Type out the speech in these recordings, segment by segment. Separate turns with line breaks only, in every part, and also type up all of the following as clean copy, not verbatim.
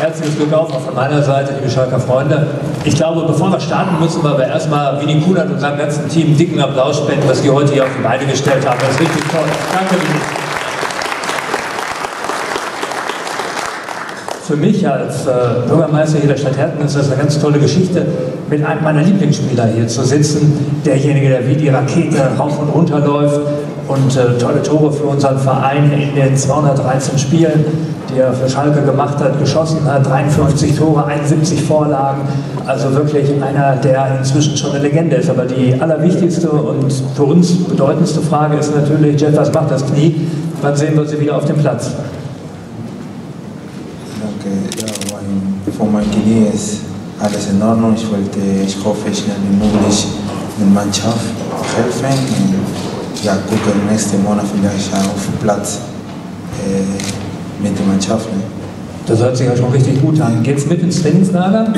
Herzliches Glück auch von meiner Seite, liebe Schalker Freunde. Ich glaube, bevor wir starten, müssen wir aber erstmal Winnie Kunert und seinem ganzen Team einen dicken Applaus spenden, was die heute hier auf die Beine gestellt haben. Das ist richtig toll. Danke, Winnie. Für mich als Bürgermeister hier der Stadt Herten ist das eine ganz tolle Geschichte, mit einem meiner Lieblingsspieler hier zu sitzen. Derjenige, der wie die Rakete rauf und runter läuft und tolle Tore für unseren Verein in den 213 Spielen, die er für Schalke gemacht hat, geschossen hat. 53 Tore, 71 Vorlagen. Also wirklich einer, der inzwischen schon eine Legende ist. Aber die allerwichtigste und für uns bedeutendste Frage ist natürlich, Jeff, was macht das Knie? Wann sehen wir sie wieder auf dem Platz?
Von meinem Knie ist alles in Ordnung. Ich hoffe, schnell wie möglich mit Mannschaft helfen. Und ja, gucken nächsten Monat vielleicht auf den Platz mit der Mannschaft. Ne?
Das hört sich ja schon richtig gut an. Geht's mit ins Trainingslager?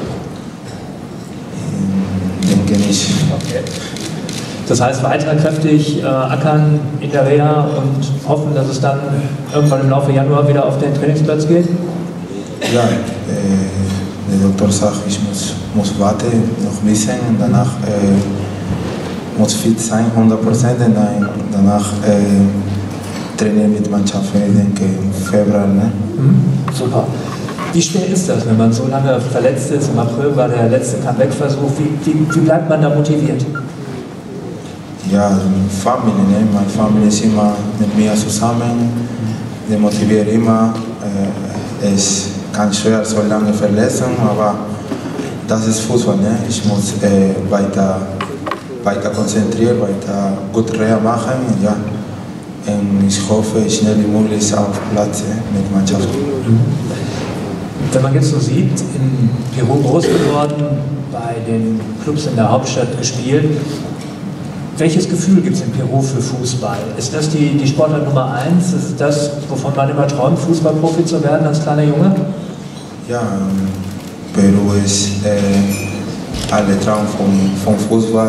Denke nicht.
Okay. Das heißt, weiter kräftig ackern in der Reha und hoffen, dass es dann irgendwann im Laufe Januar wieder auf den Trainingsplatz geht?
Ja, der Doktor sagt, ich muss warten, noch ein bisschen und danach muss fit sein, 100%, und danach trainieren mit Mannschaft, ich denke im Februar. Ne?
Super. Wie schwer ist das, wenn man so lange verletzt ist? Im April war der letzte Comeback-Versuch. Wie bleibt man da motiviert?
Ja, Familie, ne? Meine Familie ist immer mit mir zusammen, die motiviert immer. Es ganz schwer, so lange verletzen, aber das ist Fußball. Ne? Ich muss weiter konzentrieren, weiter gut Reha machen. Ja. Und ich hoffe, schnell wie möglich auf Platz mit Mannschaft.
Wenn man jetzt so sieht, in Peru groß geworden, bei den Clubs in der Hauptstadt gespielt, welches Gefühl gibt es in Peru für Fußball? Ist das die Sportart Nummer 1? Ist es das, wovon man immer träumt, Fußballprofi zu werden als kleiner Junge?
Ja, Peru ist alle Traum vom Fußball,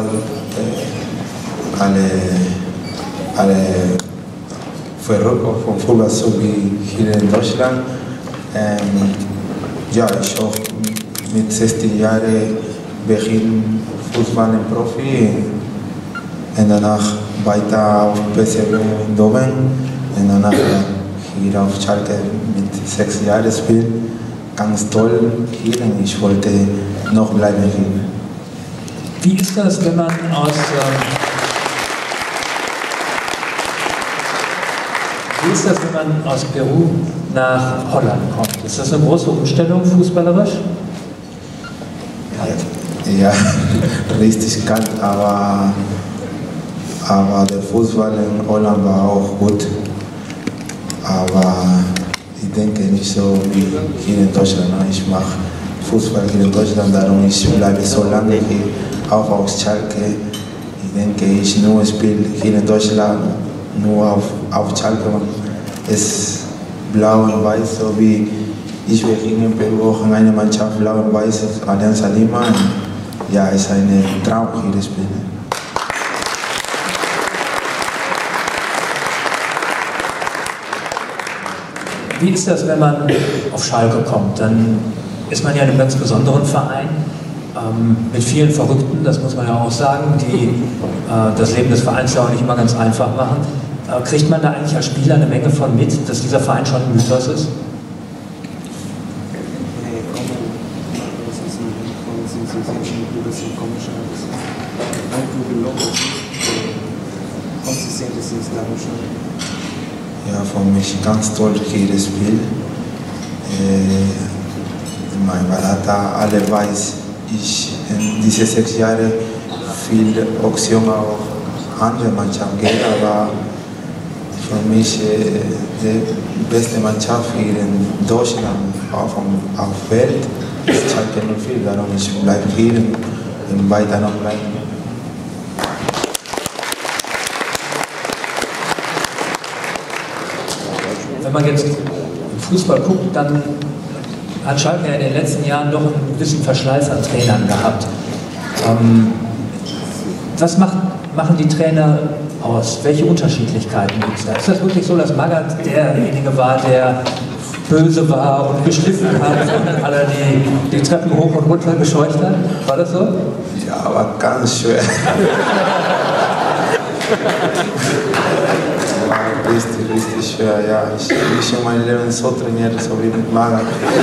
alle verrückt vom Fußball, so wie hier in Deutschland. Ja, ich auch mit 16 Jahren beginne Fußball im Profi. Und danach weiter auf PSV Eindhoven und danach hier auf Schalke mit 6 Jahren spielen. Ganz toll hier und ich wollte noch bleiben hier.
Wie ist das, wenn man aus Peru nach Holland kommt? Ist das eine große Umstellung fußballerisch?
Ja, richtig kalt, aber der Fußball in Holland war auch gut. Aber ich denke nicht so wie hier in Deutschland. Ich mache Fußball hier in Deutschland, darum ich bleibe so lange hier, auch auf Schalke. Ich denke, ich nur spiele hier in Deutschland, nur auf Schalke. Es ist blau und weiß, so wie ich beginne in Peru auch in einer Mannschaft blau und weiß, Alianza Lima. Ja, es ist ein Traum hier zu spielen.
Wie ist das, wenn man auf Schalke kommt? Dann ist man ja in einem ganz besonderen Verein mit vielen Verrückten, das muss man ja auch sagen, die das Leben des Vereins ja auch nicht immer ganz einfach machen. Kriegt man da eigentlich als Spieler eine Menge von mit, dass dieser Verein schon ein Mythos ist?
Ja, für mich ganz toll jedes Spiel. Mein Berater, alle weiß, ich in diese 6 Jahre viele Optionen auch andere Mannschaften geht, aber für mich die beste Mannschaft hier in Deutschland auf der Welt ist Schalke 04. Darum ich bleibe hier und weiter noch bleiben.
Wenn man jetzt im Fußball guckt, dann hat Schalke in den letzten Jahren doch ein bisschen Verschleiß an Trainern gehabt. Was machen die Trainer aus? Welche Unterschiedlichkeiten gibt es da? Ist das wirklich so, dass Magath derjenige war, der böse war und geschliffen hat und alle die Treppen hoch und runter gescheucht hat? War das so?
Ja, aber ganz schwer. War richtig schwer, ja. Ich bin schon mein Leben so trainiert, so wie mit Mager.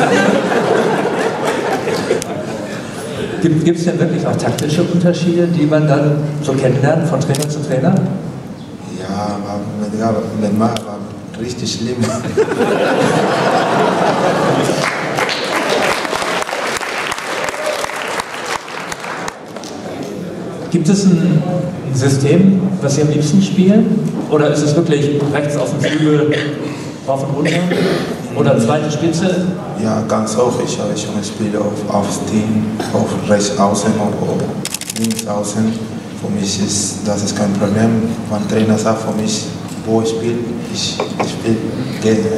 Gibt es denn wirklich auch taktische Unterschiede, die man dann so kennenlernt von Trainer zu Trainer?
Ja, aber mit Mager war richtig schlimm.
Gibt es ein System, was Sie am liebsten spielen? Oder ist es wirklich rechts auf dem Flügel, rauf und runter? Oder zweite Spitze?
Ja, ganz hoch. Ich habe schon gespielt auf Team, auf rechts außen oder links außen. Für mich ist das kein Problem. Mein Trainer sagt für mich, wo ich spiele, ich spiele gerne.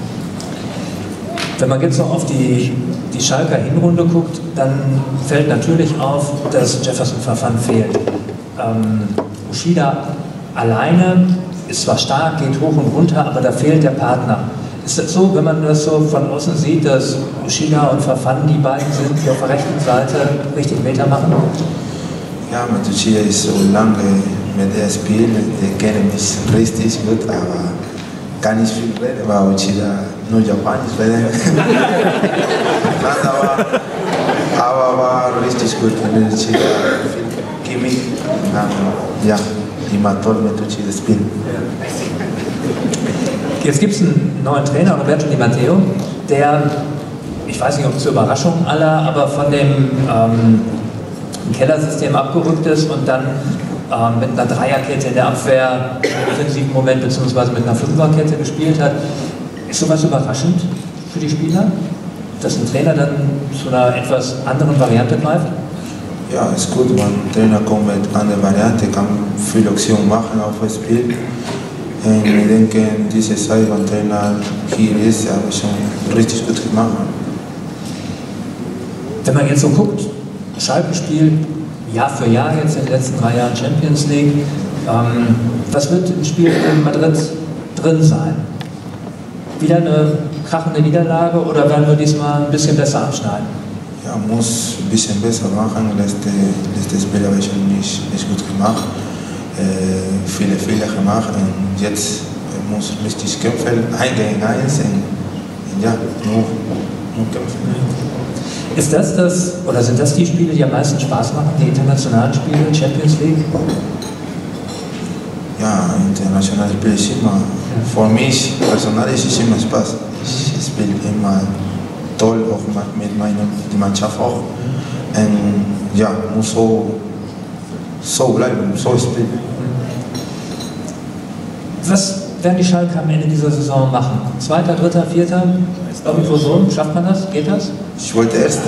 Wenn man jetzt so auf die Schalker Hinrunde guckt, dann fällt natürlich auf, dass Jefferson Farfan fehlt. Uchida alleine ist zwar stark, geht hoch und runter, aber da fehlt der Partner. Ist das so, wenn man das so von außen sieht, dass Uchida und Farfan die beiden sind, die auf der rechten Seite richtig Meter machen?
Ja, mit Uchida ist so lange mit der Spiel, der kennt mich richtig gut, aber kann nicht viel reden, weil Uchida nur Japanisch reden. aber war richtig gut mit Uchida, viel Chemie. Ja, immer toll mit Uchida spielen.
Jetzt gibt es einen neuen Trainer, Roberto Di Matteo, der, ich weiß nicht, ob zur Überraschung aller, aber von dem Kellersystem abgerückt ist und dann mit einer Dreierkette in der Abwehr im offensiven Moment beziehungsweise mit einer Fünferkette gespielt hat. Ist sowas überraschend für die Spieler, dass ein Trainer dann zu einer etwas anderen Variante greift?
Ja, ist gut, wenn ein Trainer kommt mit einer Variante, kann viel Optionen machen auf das Spiel. Und ich denke, in dieser Zeit, wenn der Trainer hier ist, habe ich schon richtig gut gemacht.
Wenn man jetzt so guckt, Schalke spielt Jahr für Jahr jetzt in den letzten 3 Jahren Champions League. Was wird im Spiel in Madrid drin sein? Wieder eine krachende Niederlage oder werden wir diesmal ein bisschen besser abschneiden?
Ja, muss ein bisschen besser machen. Letztes Spiel habe ich schon nicht gut gemacht. Viele Fehler gemacht und jetzt muss richtig kämpfen, 1 gegen 1 und ja, nur kämpfen.
Ist oder sind das die Spiele, die am meisten Spaß machen, die internationalen Spiele, Champions League?
Ja, internationale Spiele ist immer, für mich persönlich ist es immer Spaß. Ich spiele immer toll, auch mit meiner Mannschaft auch. Und ja, muss so bleiben, so spielen. Was
werden die Schalke am Ende dieser Saison machen? 2., 3., 4.? Irgendwo so? Schafft man das? Geht das?
Ich wollte Erste.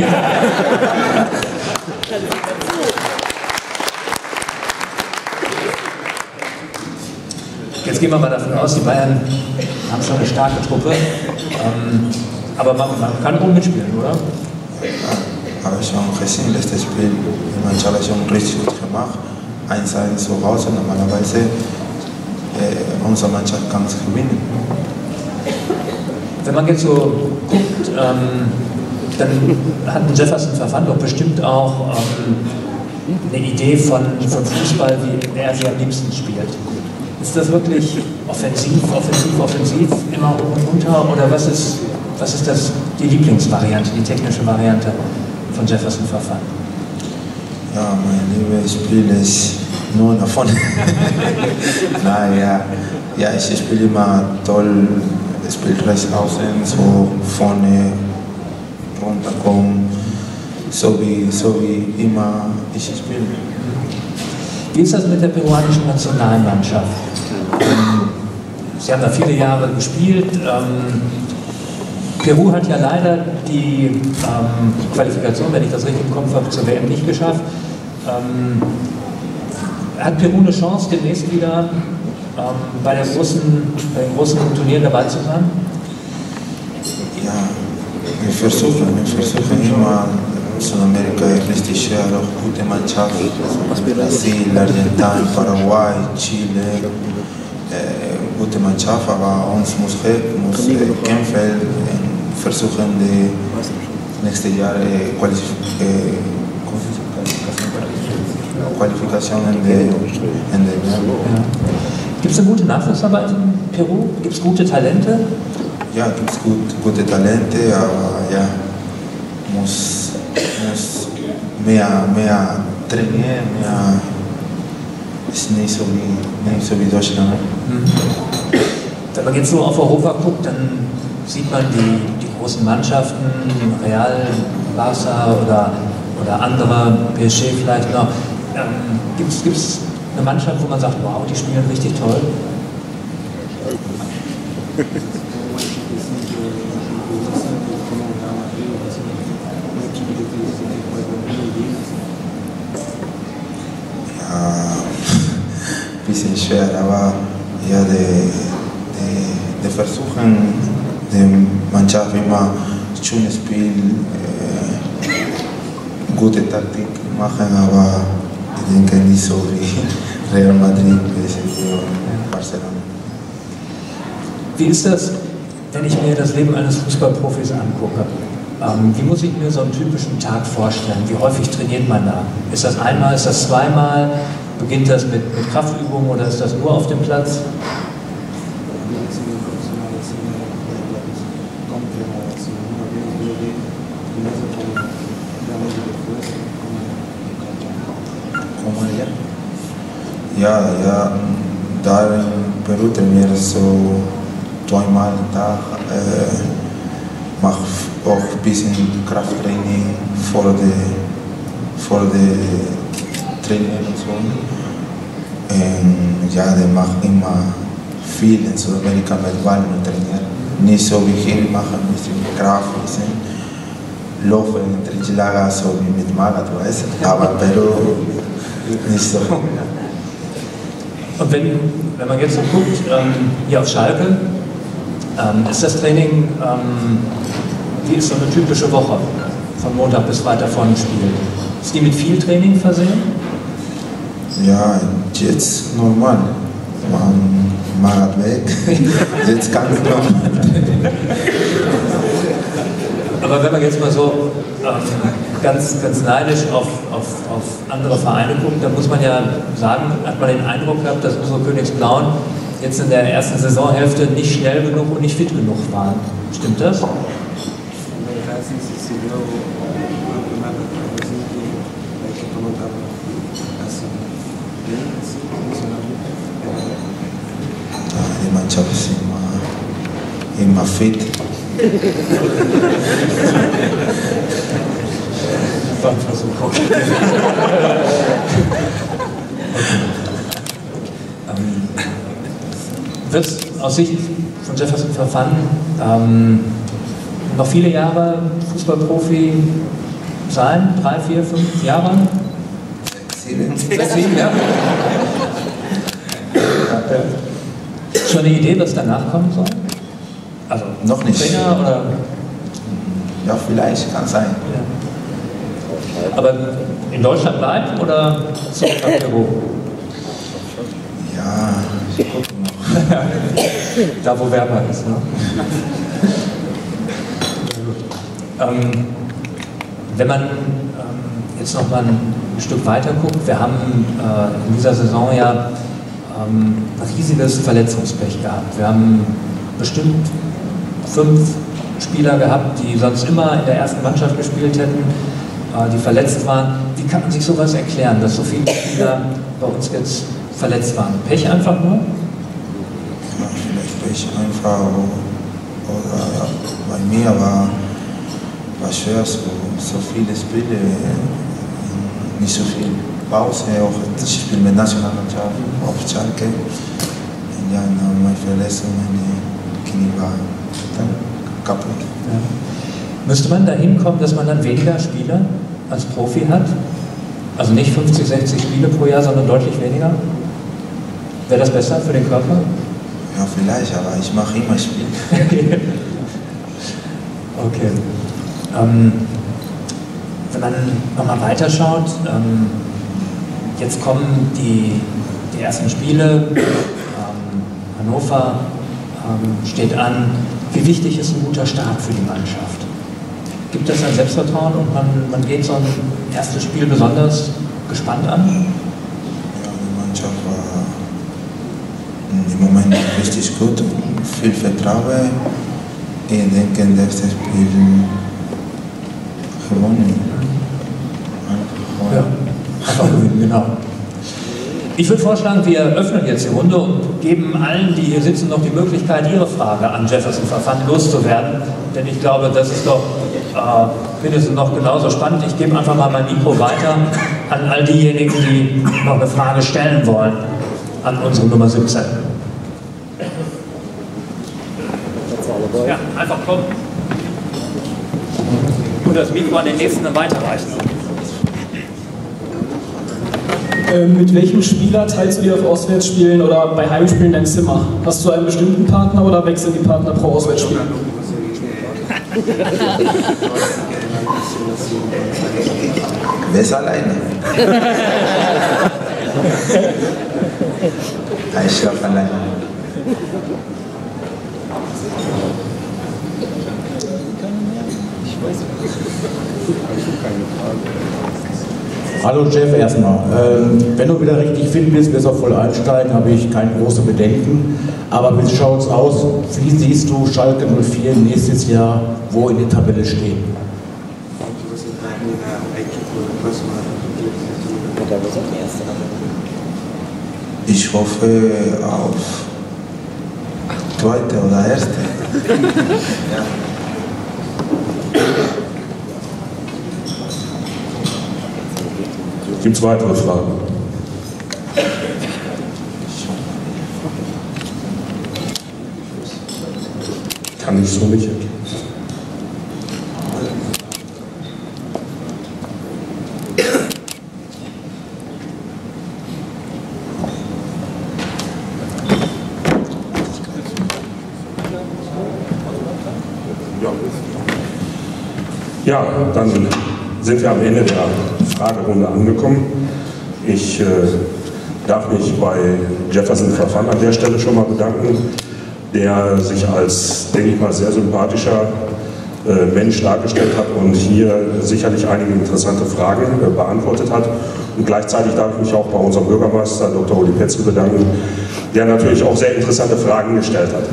Jetzt gehen wir mal davon aus, die Bayern haben schon eine starke Truppe. Aber man kann oben mitspielen, oder?
Ja, habe ich schon gesehen, letztes Spiel. Die Mannschaft hat schon richtig gut gemacht. 1-1 zu Hause normalerweise. Unsere Mannschaft kann es gewinnen.
Wenn man jetzt so guckt, dann hat Jefferson Farfan doch bestimmt auch eine Idee von Fußball, wie er sie am liebsten spielt. Ist das wirklich offensiv, immer hoch und runter? Oder was ist die Lieblingsvariante, die technische Variante von Jefferson Farfan?
Ja, mein Lieblingsspiel ist nur nach vorne. Naja, ja, ich spiele immer toll. Ich spiele rechts außen, so vorne, runterkommen, so wie immer ich spiele.
Wie ist das mit der peruanischen Nationalmannschaft? Sie haben da viele Jahre gespielt. Peru hat ja leider die Qualifikation, wenn ich das richtig im Kopf habe, zur WM nicht geschafft. Hat Peru eine Chance, demnächst wieder bei den großen Turnieren dabei zu sein?
Ja, wir versuchen immer Südamerika richtig schwer, auch gute Mannschaften. Brasil, Argentinien, Paraguay, Chile. gute Mannschaft, aber uns muss kämpfen und versuchen, die nächsten Jahre Qualifikationen in der
Gibt es eine gute Nachwuchsarbeit in Peru? Gibt es gute Talente?
Ja, gibt es gute Talente, aber ja, muss mehr trainieren, ist nicht so wie Deutschland.
Wenn man jetzt so auf Europa guckt, dann sieht man die großen Mannschaften, Real, Barca oder andere, PSG vielleicht noch. Gibt es eine Mannschaft, wo man sagt, wow, die spielen richtig toll?
Ja, ein bisschen schwer, aber ja, die versuchen, die Mannschaft immer schönes Spiel, gute Taktik machen, aber ich denke nicht so wie Real Madrid, PSG und Barcelona.
Wie ist das, wenn ich mir das Leben eines Fußballprofis angucke? Wie muss ich mir so einen typischen Tag vorstellen? Wie häufig trainiert man da? Ist das einmal, ist das zweimal? Beginnt das mit Kraftübungen oder ist das nur auf dem Platz?
Ja, da in Peru trainiere ich so zweimal am Tag, mache auch ein bisschen Krafttraining vor der Training und so. Und ja, der macht immer viel in Südamerika mit Ball und trainieren. Nicht so wie hier, wir machen ein bisschen Kraft, ein bisschen Laufen in Trichlager, so wie mit Marathon, weißt du? Aber Peru nicht so.
Und wenn man jetzt so guckt, hier auf Schalke, ist das Training, wie ist so eine typische Woche von Montag bis Freitag vor dem Spiel? Ist die mit viel Training versehen?
Ja, jetzt normal. Man hat weg, jetzt ganz normal.
Aber wenn man jetzt mal so ganz neidisch auf andere Vereine guckt, dann muss man ja sagen, hat man den Eindruck gehabt, dass unsere Königsblauen jetzt in der ersten Saisonhälfte nicht schnell genug und nicht fit genug waren. Stimmt das?
Die Mannschaft ist immer fit.
War ein Versuch. Wird es aus Sicht von Jefferson Farfan noch viele Jahre Fußballprofi sein? 3, 4, 5 Jahre? 6, 7 Jahre? Schon eine Idee, was danach kommen soll? Also
noch nicht.
Trainer oder?
Ja, vielleicht, kann sein.
Ja. Aber in Deutschland bleiben oder zurück nach Peru?
Ja, ich gucke noch.
Da, wo wärmer ist, ne? Wenn man jetzt noch mal ein Stück weiter guckt, wir haben in dieser Saison ja ein riesiges Verletzungspech gehabt. Wir haben bestimmt 5 Spieler gehabt, die sonst immer in der ersten Mannschaft gespielt hätten, die verletzt waren. Wie kann man sich sowas erklären, dass so viele Spieler bei uns jetzt verletzt waren? Pech einfach nur?
Ja, vielleicht Pech einfach. Oder bei mir war schwer, so viele Spiele, nicht so viel Pause. Auch ich spiele mit Nationalmannschaft auf Schalke. Und ja, meine Verletzung, meine Knie war dann kaputt.
Ja. Müsste man dahin kommen, dass man dann weniger Spiele als Profi hat? Also nicht 50, 60 Spiele pro Jahr, sondern deutlich weniger? Wäre das besser für den Körper?
Ja, vielleicht, aber ich mache immer Spiele.
Okay. Wenn man nochmal weiterschaut, jetzt kommen die ersten Spiele, Hannover steht an. Wie wichtig ist ein guter Start für die Mannschaft? Gibt es ein Selbstvertrauen und man geht so ein erstes Spiel besonders gespannt an?
Ja, die Mannschaft war im Moment richtig gut, viel Vertrauen. Ich denke, das erste Spiel gewonnen.
Ja, einfach gewinnen, genau. Ich würde vorschlagen, wir öffnen jetzt die Runde und geben allen, die hier sitzen, noch die Möglichkeit, ihre Frage an Jefferson Farfan loszuwerden. Denn ich glaube, das ist doch mindestens noch genauso spannend. Ich gebe einfach mal mein Mikro weiter an all diejenigen, die noch eine Frage stellen wollen an unsere Nummer 17. Ja, einfach kommen. Und das Mikro an den nächsten dann weiterreichen.
Mit welchem Spieler teilst du dir auf Auswärtsspielen oder bei Heimspielen dein Zimmer? Hast du einen bestimmten Partner oder wechseln die Partner pro Auswärtsspiel?
Wer ist alleine? Ich schlafe alleine.
Hallo Jeff, erstmal. Wenn du wieder richtig fit bist, wirst du auch voll einsteigen, habe ich keine großen Bedenken. Aber wie schaut es aus? Wie siehst du Schalke 04 nächstes Jahr, wo in der Tabelle stehen?
Ich hoffe auf zweite oder erste. Ja.
Gibt es weitere Fragen? Kann ich so nicht erkennen. Ja, dann sind wir am Ende der Fragerunde angekommen. Ich darf mich bei Jefferson Farfan an der Stelle schon mal bedanken, der sich als, denke ich mal, sehr sympathischer Mensch dargestellt hat und hier sicherlich einige interessante Fragen beantwortet hat. Und gleichzeitig darf ich mich auch bei unserem Bürgermeister Dr. Uli Petzl bedanken, der natürlich auch sehr interessante Fragen gestellt hat.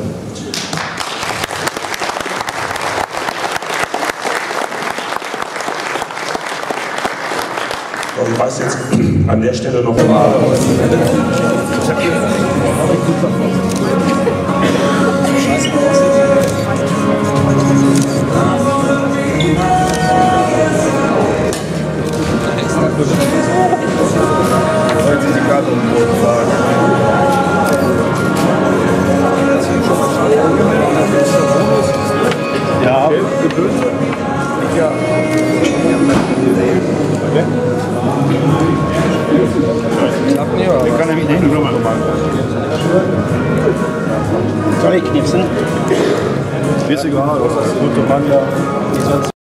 Ich weiß jetzt an der Stelle noch mal.
Ja. Wir können nämlich nicht nochmal machen. Soll ich knipsen? Ist egal, das ist ein guter Mann, ja.